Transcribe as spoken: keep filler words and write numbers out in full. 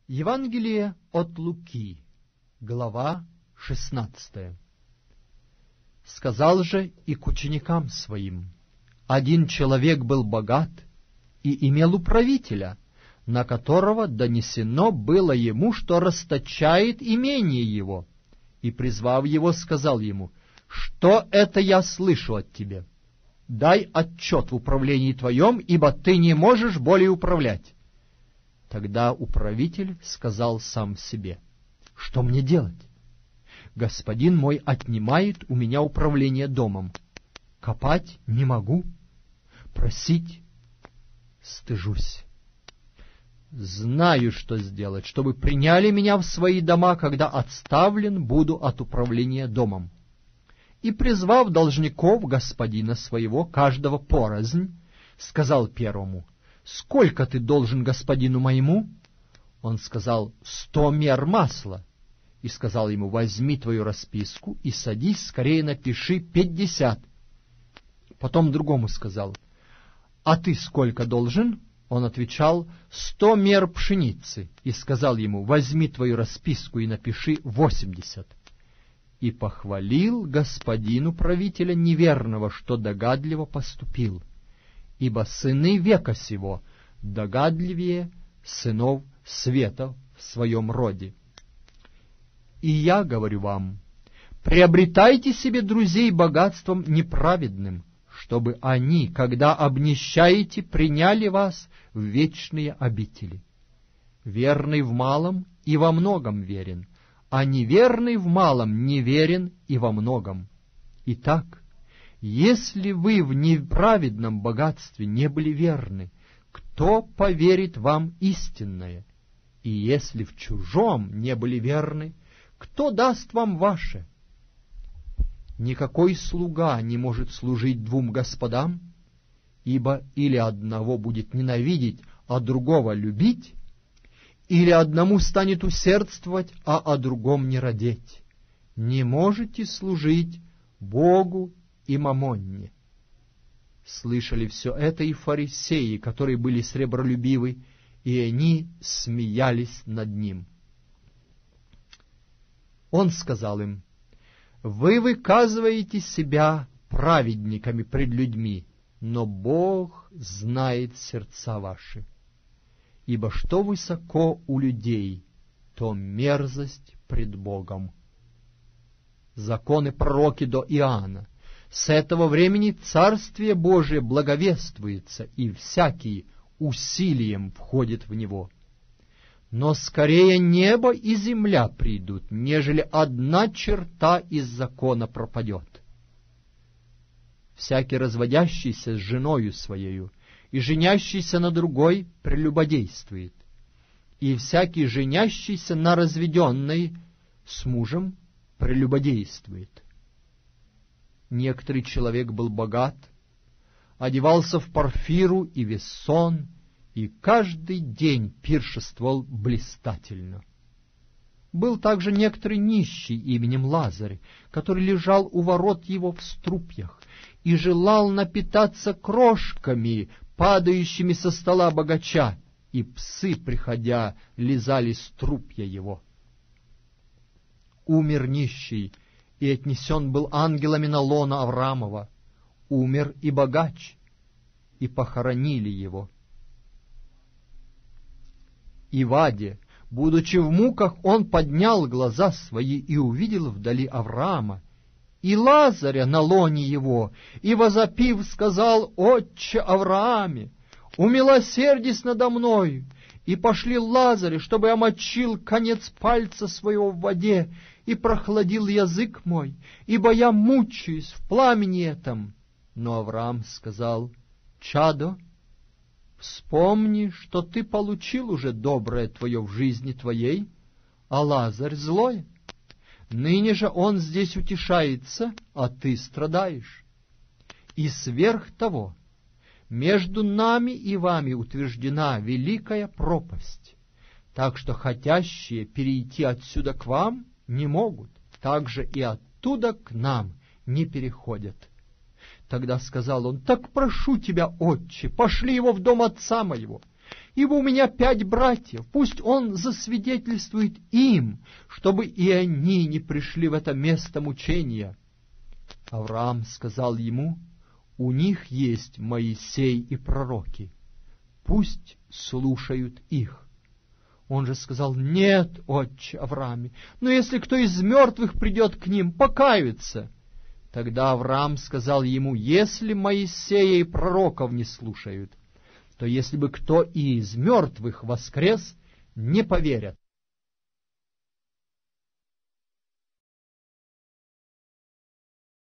Евангелие от Луки, глава шестнадцатая. Сказал же и к ученикам своим: один человек был богат и имел управителя, на которого донесено было ему, что расточает имение его, и, призвав его, сказал ему: что это я слышу от тебя? Дай отчет в управлении твоем, ибо ты не можешь более управлять. Тогда управитель сказал сам себе: что мне делать? Господин мой отнимает у меня управление домом. Копать не могу, просить стыжусь. Знаю, что сделать, чтобы приняли меня в свои дома, когда отставлен буду от управления домом. И, призвав должников господина своего, каждого порознь, сказал первому: сколько ты должен господину моему? Он сказал: сто мер масла. И сказал ему: возьми твою расписку и садись, скорее напиши пятьдесят. Потом другому сказал: а ты сколько должен? Он отвечал: сто мер пшеницы. И сказал ему: возьми твою расписку и напиши восемьдесят. И похвалил господин управителя неверного, что догадливо поступил. Ибо сыны века сего догадливее сынов света в своем роде. И я говорю вам: приобретайте себе друзей богатством неправедным, чтобы они, когда обнищаете, приняли вас в вечные обители. Верный в малом и во многом верен, а неверный в малом неверен и во многом. Итак, если вы в неправедном богатстве не были верны, кто поверит вам истинное? И если в чужом не были верны, кто даст вам ваше? Никакой слуга не может служить двум господам, ибо или одного будет ненавидеть, а другого любить, или одному станет усердствовать, а о другом не радеть. Не можете служить Богу и мамонне. Слышали все это и фарисеи, которые были сребролюбивы, и они смеялись над ним. Он сказал им: вы выказываете себя праведниками пред людьми, но Бог знает сердца ваши. Ибо что высоко у людей, то мерзость пред Богом. Законы пророки до Иоанна. С этого времени Царствие Божие благовествуется, и всякий усилием входит в него. Но скорее небо и земля придут, нежели одна черта из закона пропадет. Всякий разводящийся с женою своею и женящийся на другой прелюбодействует, и всякий женящийся на разведенной с мужем прелюбодействует. Некоторый человек был богат, одевался в парфиру и вессон, и каждый день пиршествовал блистательно. Был также некоторый нищий именем Лазарь, который лежал у ворот его в струпьях и желал напитаться крошками, падающими со стола богача, и псы, приходя, лизали струпья его. Умер нищий, и отнесен был ангелами на лоно Авраамова. Умер и богач, и похоронили его. И в аде, будучи в муках, он поднял глаза свои и увидел вдали Авраама и Лазаря на лоне его, и, возопив, сказал: «Отче Аврааме, умилосердись надо мною, и пошли Лазаря, чтобы омочил конец пальца своего в воде и прохладил язык мой, ибо я мучаюсь в пламени этом». Но Авраам сказал: «Чадо, вспомни, что ты получил уже доброе твое в жизни твоей, а Лазарь злое. Ныне же он здесь утешается, а ты страдаешь. И сверх того, между нами и вами утверждена великая пропасть, так что хотящие перейти отсюда к вам не могут, так же и оттуда к нам не переходят». Тогда сказал он: «Так прошу тебя, отче, пошли его в дом отца моего, ибо у меня пять братьев, пусть он засвидетельствует им, чтобы и они не пришли в это место мучения». Авраам сказал ему: «У них есть Моисей и пророки, пусть слушают их». Он же сказал: «Нет, отче Аврааме, но если кто из мертвых придет к ним, покаются». Тогда Авраам сказал ему: «Если Моисея и пророков не слушают, то если бы кто и из мертвых воскрес, не поверят».